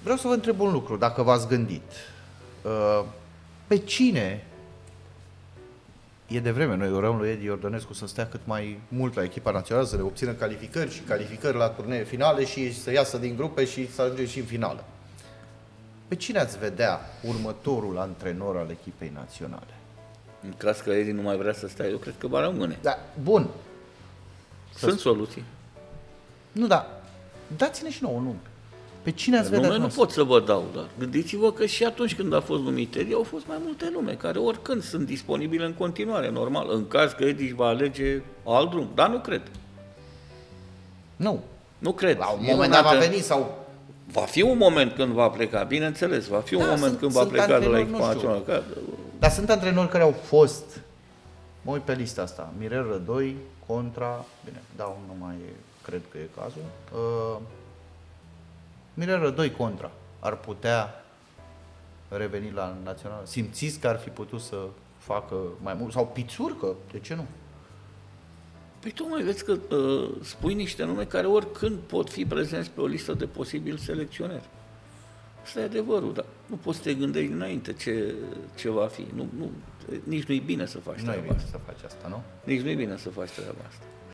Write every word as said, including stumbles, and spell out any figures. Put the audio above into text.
Vreau să vă întreb un lucru, dacă v-ați gândit. Pe cine, e de vreme, noi urăm lui Edi Iordănescu să stea cât mai mult la echipa națională, să le obțină calificări și calificări la turnee finale și să iasă din grupe și să ajungem și în finală. Pe cine ați vedea următorul antrenor al echipei naționale? În caz că Edi nu mai vrea să stea, eu cred că va rămâne. Da, bun. Sunt soluții. Nu, dar dați-ne și nouă un nume. Pe cine ați vedea? Nume nu pot să vă dau, dar gândiți-vă că și atunci când a fost numit Edi, au fost mai multe nume, care oricând sunt disponibile în continuare, normal, în caz că Edi își va alege alt drum, dar nu cred. Nu. Nu cred. La un moment dat va veni sau... Va fi un moment când va pleca, bineînțeles, va fi un Da, moment sunt- când va sunt pleca de la antrenori, echipa nu știu. națională. Dar sunt antrenori care au fost, mă uit pe lista asta, Mirel Rădoi contra, bine, dau, nu mai cred că e cazul, uh, Mirel Rădoi contra, ar putea reveni la național? Simțiți că ar fi putut să facă mai mult? Sau Pițurcă, de ce nu? Păi tocmai vezi că uh, spui niște nume care oricând pot fi prezenți pe o listă de posibili selecționeri. Asta e adevărul, dar nu poți să te gândești înainte ce, ce va fi. Nu, nu, nici nu-i bine să faci Nu e treaba bine asta. să faci asta, nu? Nici nu-i bine să faci treaba asta.